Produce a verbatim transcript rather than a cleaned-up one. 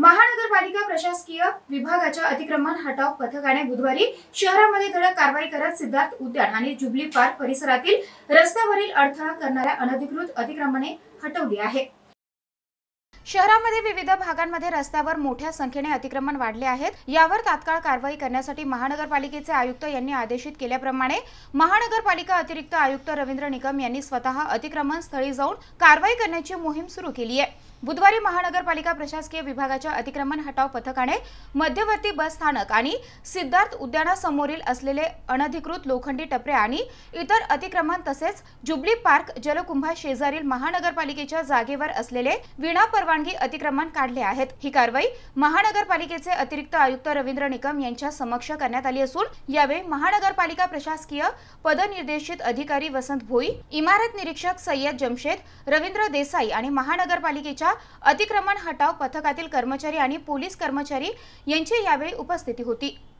महानगरपालिका प्रशासकीय विभागाच्या अतिक्रमण हटाव पथकाने बुधवारी शहरामध्ये धडक कारवाई करत सिद्धार्थ उद्यान आणि जुबली पार्क परिसरातील रस्त्यावरील अडथळा करणाऱ्या अनधिकृत अतिक्रमणे हटवली आहे। शहरामध्ये विविध भागांमध्ये रस्त्यावर मोठ्या संख्येने अतिक्रमण वाढले आहेत। यावर तात्काळ कारवाई करण्यासाठी महानगरपालिकेचे आयुक्त यांनी आदेशित केल्याप्रमाणे महानगरपालिका अतिरिक्त आयुक्त रवींद्र निकम यांनी स्वतः अतिक्रमण स्थळी जाऊन कारवाई करण्याची मोहीम सुरू केली आहे। बुधवारी महानगरपालिका प्रशासकीय विभागाच्या अतिक्रमण हटाव पथकाने मध्यवर्ती बस स्थानक आणि सिद्धार्थ उद्यानासमोरील असलेले अनधिकृत लोखंडी टपरे आणि इतर अतिक्रमण तसेच जुबली पार्क जलकुंभा शेजारील महानगरपालिकेच्या जागेवर असलेले विना परवानगी अतिक्रमण काढले आहेत। ही कारवाई महानगरपालिकेचे अतिरिक्त आयुक्त रवींद्र निकम यांच्या समक्ष करण्यात आली असून यावेळी महानगरपालिका प्रशासकीय पदनिर्देशित अधिकारी वसंत भोई, इमारत निरीक्षक सय्यद जमशेद, रवींद्र देसाई आणि महानगरपालिकेच्या अतिक्रमण हटाव पथकातील कर्मचारी आणि पोलीस कर्मचारी यांची यावेळी उपस्थिती होती।